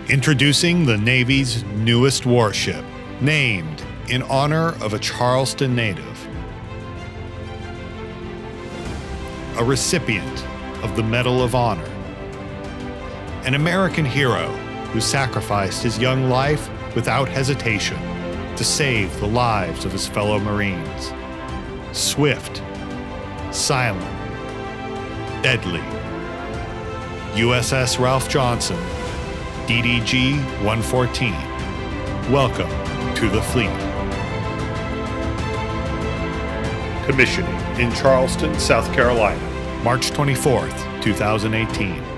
Introducing the Navy's newest warship, named in honor of a Charleston native. A recipient of the Medal of Honor. An American hero who sacrificed his young life without hesitation to save the lives of his fellow Marines. Swift, silent, deadly. USS Ralph Johnson, DDG 114. Welcome to the fleet. Commissioning in Charleston, South Carolina, March 24th, 2018.